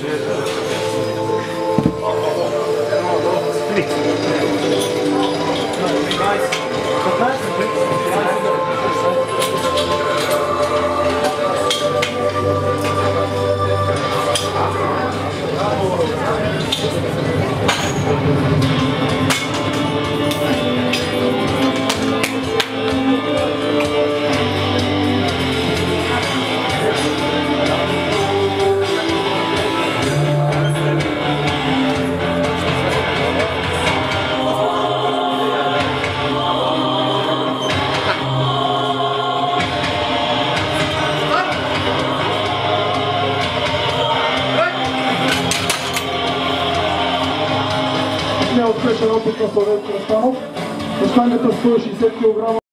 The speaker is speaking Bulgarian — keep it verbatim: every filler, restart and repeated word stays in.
Успешен опит на Славен Крастанов. Останалите сто и шейсет килограма